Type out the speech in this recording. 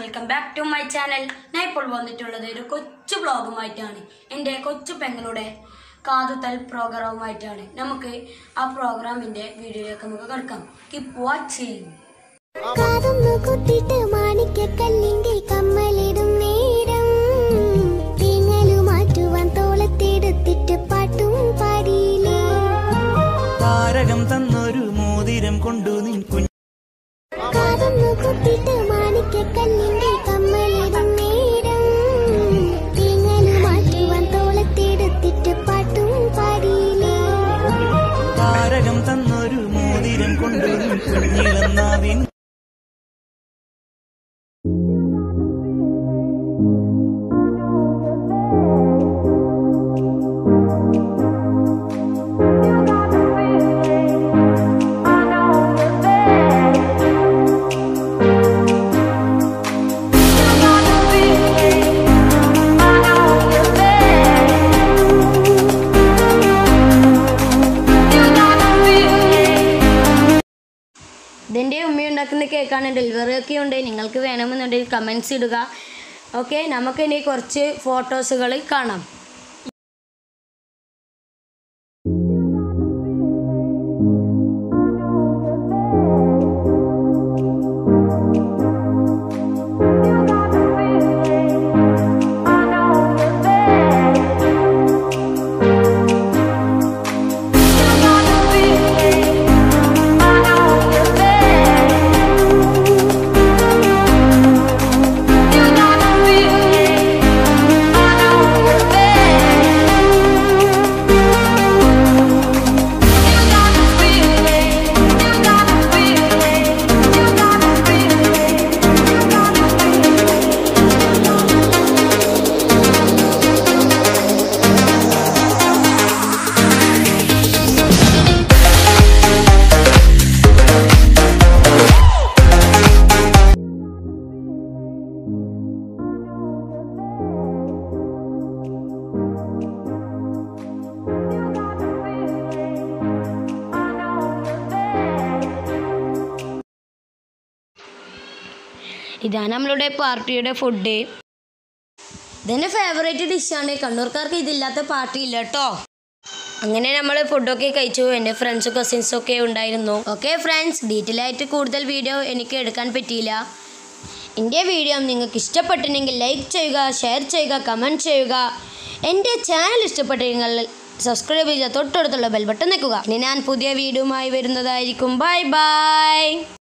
welcome back to my channel. ഞാൻ ഇപ്പോൾ വന്നിട്ടുള്ളത് ഒരു കൊച്ചു വ്ലോഗുമായിട്ടാണ്. എൻ്റെ കൊച്ചു പെങ്ങളുടെ കാതുതൽ പ്രോഗ്രാമുമായിട്ടാണ്. നമുക്ക് ആ പ്രോഗ്രാമിന്റെ വീഡിയോയിലേക്ക് നമുക്ക് കടക്കാം. Keep watching. കാതൊന്നു കുത്തിട്ട് മാണിക്യക്കല്ലിന്റെ കമ്മലിടും നേരം തേങ്ങലു മാറ്റുവാൻ തോളത്തെടുത്തിട്ട് പാട്ടും പാടിയില്ലേ താരകം തന്നൊരു മോതിരം കൊണ്ടു നിൻ കാതൊന്നു കുത്തിട്ട് മാണിക്യക്കല്ലിന്റെ കമ്മലിടും നേരം തേങ്ങലു മാറ്റുവാൻ തോളത്തെടുത്തിട്ട് പാട്ടും പാടിയില്ലേ താരകം തന്നൊരു മോതിരം കൊണ്ടു നിൻ കുഞ്ഞിളന്നാവിൻ ഇതിൻ്റെ ഉമ്മ ഉണ്ടാക്കുന്ന കേക്കാണ്. ഡെലിവറി ഒക്കെ ഉണ്ട്. നിങ്ങൾക്ക് വേണമെന്നുണ്ടെങ്കിൽ കമൻസ് ഇടുക. ഓക്കെ, നമുക്കിനി കുറച്ച് ഫോട്ടോസുകൾ കാണാം. ഇതാണ് നമ്മളുടെ പാർട്ടിയുടെ ഫുഡ്. ഇതെൻ്റെ ഫേവറേറ്റ് ഡിഷാണ്. കണ്ണൂർക്കാർക്ക് ഇതില്ലാത്ത പാർട്ടി ഇല്ല കേട്ടോ. അങ്ങനെ നമ്മൾ ഫുഡൊക്കെ കഴിച്ചു. എൻ്റെ ഫ്രണ്ട്സും കസിൻസും ഒക്കെ ഉണ്ടായിരുന്നു. ഓക്കെ ഫ്രണ്ട്സ്, ഡീറ്റെയിൽ ആയിട്ട് കൂടുതൽ വീഡിയോ എനിക്ക് എടുക്കാൻ പറ്റിയില്ല. എൻ്റെ വീഡിയോ നിങ്ങൾക്ക് ഇഷ്ടപ്പെട്ടിട്ടുണ്ടെങ്കിൽ ലൈക്ക് ചെയ്യുക, ഷെയർ ചെയ്യുക, കമൻറ്റ് ചെയ്യുക. എൻ്റെ ചാനൽ ഇഷ്ടപ്പെട്ടെങ്കിൽ സബ്സ്ക്രൈബ് ചെയ്യുക, തൊട്ടടുത്തുള്ള ബെൽ ബട്ടൺ നിൽക്കുക. ഇനി ഞാൻ പുതിയ വീഡിയോയുമായി വരുന്നതായിരിക്കും. Bye by.